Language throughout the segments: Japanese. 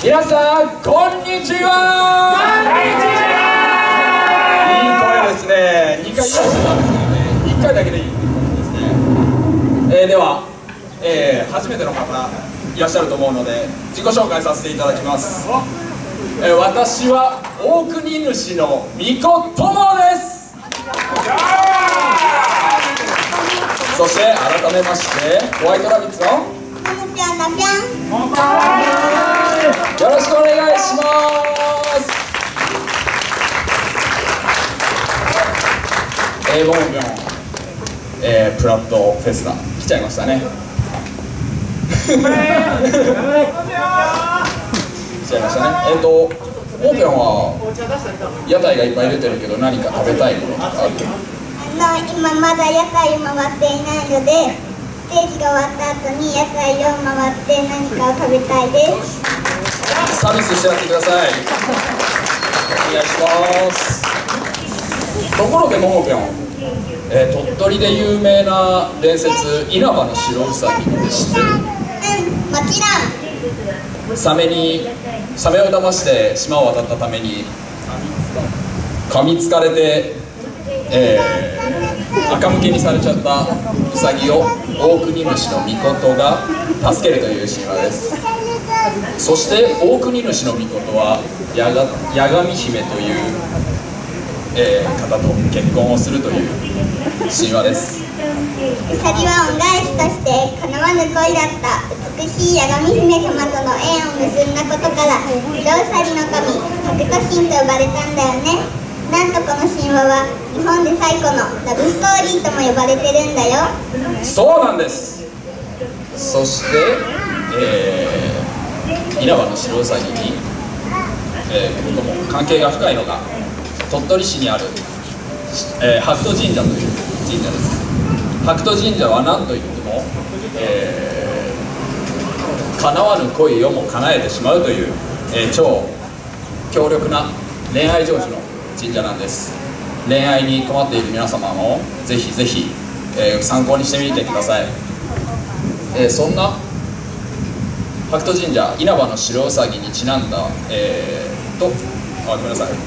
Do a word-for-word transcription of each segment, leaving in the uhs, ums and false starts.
皆さんこんにちは。こんにちは。いい声ですね。にかい言わせたんですけどね、いっかいだけでいいっていう感じですね。えー、では、えー、初めての方いらっしゃると思うので自己紹介させていただきます。えー、私は大国主のみこともです。そして改めましてホワイトラビッツのよろしくお願いします。えー、ボンビョン、えー、プラットフェスタ来ちゃいましたね。来ちゃいましたね。えっ、ー、とボンビョンは屋台がいっぱい出てるけど何か食べたいものとかある？ あの今まだ屋台を回っていないので、ステージが終わった後に屋台を回って何かを食べたいです。 サービスしてやってください。お願いします。ところでももぴょん、えー、鳥取で有名な伝説稲葉の白うさぎって知ってる？ うん、もちろん。 サメにサメを騙して島を渡ったために噛みつかれて、えー、赤向けにされちゃったウサギを大国主の御事が助けるという神話です。そして大国主の御事は八神姫という、えー、方と結婚をするという神話です。 ウサギは恩返しとして叶わぬ恋だった美しい八神姫様との縁を結んだことから白ウサギの神白兎神と呼ばれたんだよね。なんとこの神話は日本で最古のラブストーリーとも呼ばれてるんだよ。 そうなんです。そして、えー、稲葉の白うさぎに、えー、ことも関係が深いのが鳥取市にある、えー、白兎神社という神社です。白兎神社は何といっても、えー、叶わぬ恋をも叶えてしまうという、えー、超強力な恋愛成就の神社なんです。恋愛に困っている皆様もぜひぜひ、えー、参考にしてみてください。えー、そんな白兎神社稲葉の白うさぎにちなんだ、えー、とあごめんなさい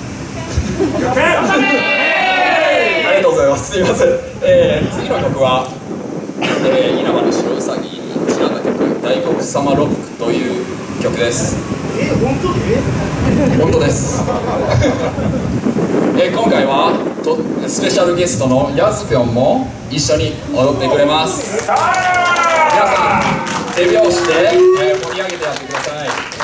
ありがとうございます。すみません。えー、次の曲は、えー、稲葉の白うさぎにちなんだ曲「大黒様ロック」という曲です。 えー、本当に？ 本当です。えー、今回はとスペシャルゲストのやずぴょんも一緒に踊ってくれます。皆さん手拍子で、えー、盛り上げてやってください。